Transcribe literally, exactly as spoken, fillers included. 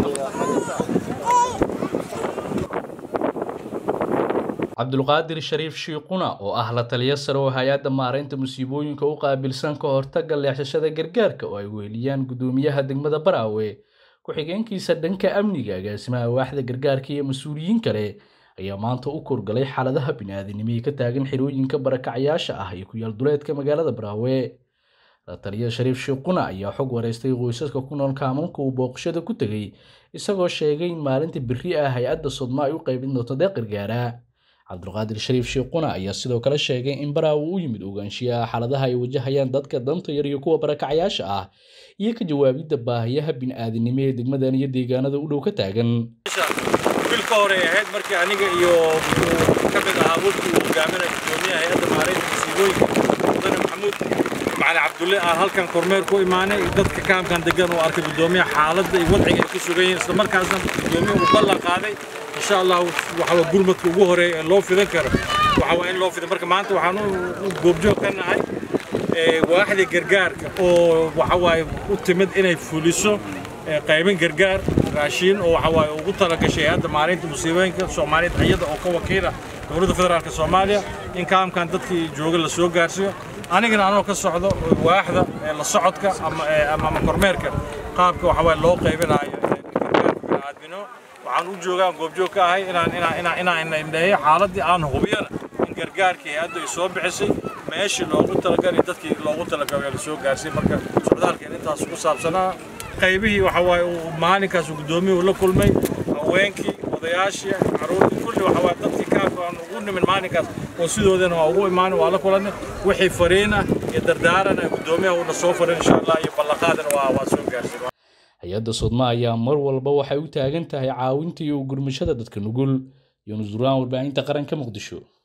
عبد القادر الشريف شيقنا oo ah la taliye sare oo hay'adda maareynta musiibooyinka u qaabilsan ka hortagga leexashada gargaarka oo ay weeliyaan gudoomiyaha degmada Baraawe ku xigeenkiisa dhanka amniga agaasimaha waaxda gargaarka iyo mas'uuliyiin kale ayaa maanta u korgalay xaaladaha bini'aadanimo ee ka taagan xirooyinka barakacayaasha ah ee ku yaal duleedka magaalada Baraawe. La taliye Shariif Sheikhuna ayaa xog wareystay qoysaska ku nool kaamalka uu booqashada ku tagay isagoo sheegay in maalinta berri ah hay'adda Sodma ay u qaybin doonto deeq gargaara. Cabdulqaadir Shariif Sheikhuna ayaa sidoo kale sheegay in Baraawe uu yimid ogaanshiyaha xaaladaha ay wajahayaan dadka danta yar iyo kuwa barakacayaasha ah iyo ka jawaabidda baahiyaha bini'aadanimo ee degmadan iyo deegaanada u dhow ka taagan. bilka hore ahayd markii aniga iyo kamid ahaa waqti uu hogaaminayay gudoomiyaha hay'adda maareynta musiibooyinka Mudane Maxamuud Macali Cabdulle aan halkan kormeer ku imaanay dadka kaamkan degan oo arkay gudoomiyaha xaaladda iyo wadciga ay ku sugan yihiin isla markaasna gudoomiyaha uu ballan qaaday إن شاء الله وحنا قرمت وجوهري لو في ذكر وحوين لو في ذكر ما أنت وحنا بوجو كنا هاي واحد الجرجار وحواي وتمد إنه فلوسه قايمين جرجار راشين وحواي وقطة كشيء هذا مارين تمسيبين كسومالية حياة أو كوا كيرا دولة فدرال كسوماليا إن كان كان تدخل جوجل السوق جارسيو أنا كنا أنا كسعودة واحدة للصعود ك أم أم كرميرك قابك وحواي لو قايمين هاي waxaan u joogaa goobjoog ka ahay inaan inaan inaan inaan indhahay xaaladii aan hubiyana in gargaarkii hadda ay soo bixisay meeshii loogu talagalay dadkii loogu talagalay la soo gaarsiin marka socdaalkeen intaas ku saabsanaa qaybihii waxa waaye maalinkaas gudoomiyuhu la kulmay haweenkii odayaashii caruurtii kulli waxa waaye dadkii ka aan ugu nimin maalinkaas oo sidoodana waa ugu imaan waa la kulanay wixii fariina iyo dardaaran ay gudoomiyaha uu soo farin insha Allah iyo ballanqaadan waa waa soo gaarsiin hay'adda Sodma ayaa mar walba waxay u taagan tahay caawinta iyo gurmashada dadka nugul iyo nusraan warbaahinta qaranka Muqdisho.